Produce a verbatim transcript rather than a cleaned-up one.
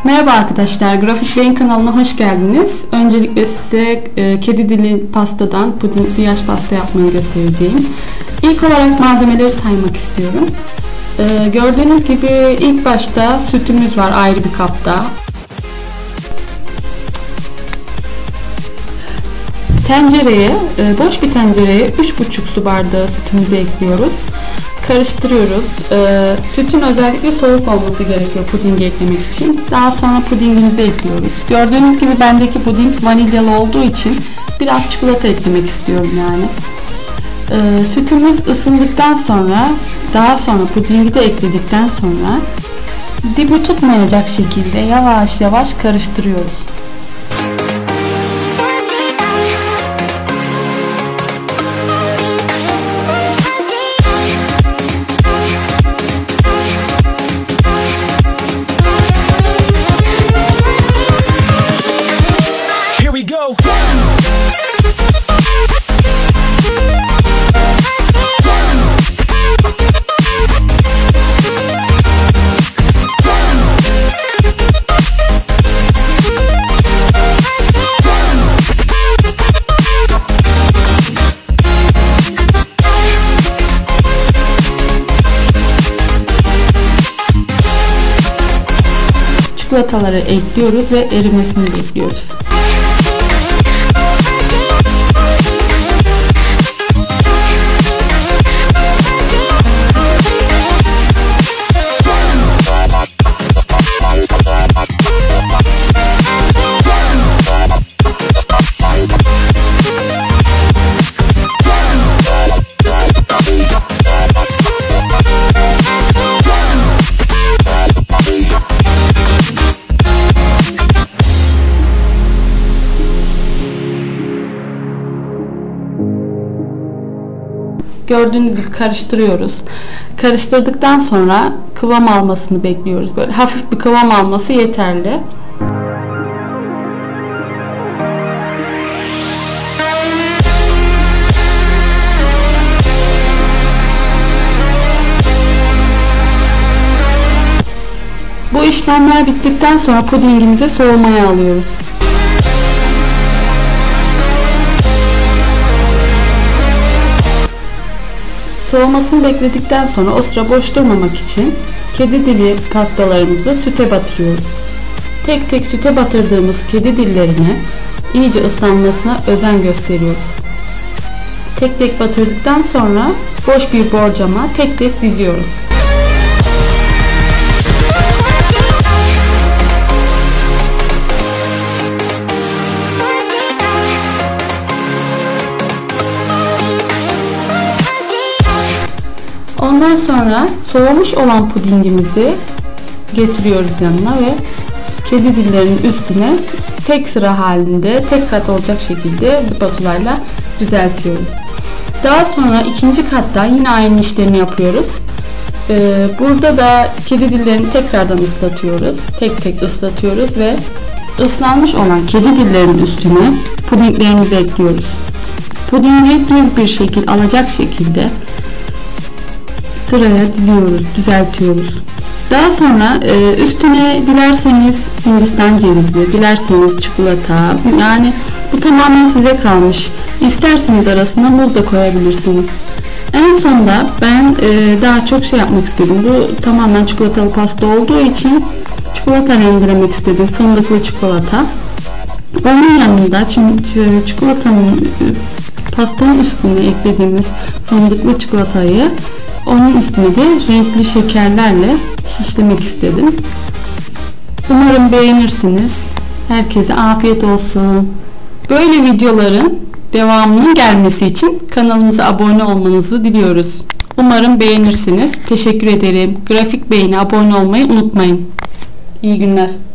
Merhaba arkadaşlar, Grafik Beyin kanalına hoş geldiniz. Öncelikle size e, kedi dili pastadan pudingli yaş pasta yapmayı göstereceğim. İlk olarak malzemeleri saymak istiyorum. E, gördüğünüz gibi ilk başta sütümüz var ayrı bir kapta. Tencereye, e, boş bir tencereye üç buçuk su bardağı sütümüzü ekliyoruz. Karıştırıyoruz. Ee, sütün özellikle soğuk olması gerekiyor pudingi eklemek için. Daha sonra pudingimizi ekliyoruz. Gördüğünüz gibi bendeki puding vanilyalı olduğu için biraz çikolata eklemek istiyorum yani. Ee, sütümüz ısındıktan sonra, daha sonra pudingi de ekledikten sonra dibi tutmayacak şekilde yavaş yavaş karıştırıyoruz. Çikolataları ekliyoruz ve erimesini bekliyoruz. Gördüğünüz gibi karıştırıyoruz. Karıştırdıktan sonra kıvam almasını bekliyoruz. Böyle hafif bir kıvam alması yeterli. Bu işlemler bittikten sonra pudingimizi soğumaya alıyoruz. Soğumasını bekledikten sonra o sıra boş durmamak için kedi dili pastalarımızı süte batırıyoruz. Tek tek süte batırdığımız kedi dillerini iyice ıslanmasına özen gösteriyoruz. Tek tek batırdıktan sonra boş bir borcama tek tek diziyoruz. Ondan sonra soğumuş olan pudingimizi getiriyoruz yanına ve kedi dillerinin üstüne tek sıra halinde, tek kat olacak şekilde spatulayla düzeltiyoruz. Daha sonra ikinci katta yine aynı işlemi yapıyoruz. Ee, burada da kedi dillerini tekrardan ıslatıyoruz. Tek tek ıslatıyoruz ve ıslanmış olan kedi dillerinin üstüne pudinglerimizi ekliyoruz. Pudingi düz bir şekil alacak şekilde sıraya diziyoruz, düzeltiyoruz. Daha sonra e, üstüne dilerseniz Hindistan cevizi, dilerseniz çikolata, yani bu tamamen size kalmış. İsterseniz arasına muz da koyabilirsiniz. En sonunda ben e, daha çok şey yapmak istedim. Bu tamamen çikolatalı pasta olduğu için çikolata rendelemek istedim. Fındıklı çikolata. Onun yanında çünkü çikolatanın pastanın üstüne eklediğimiz fındıklı çikolatayı onun üstüne de renkli şekerlerle süslemek istedim. Umarım beğenirsiniz. Herkese afiyet olsun. Böyle videoların devamının gelmesi için kanalımıza abone olmanızı diliyoruz. Umarım beğenirsiniz. Teşekkür ederim. Grafik Beyin'e abone olmayı unutmayın. İyi günler.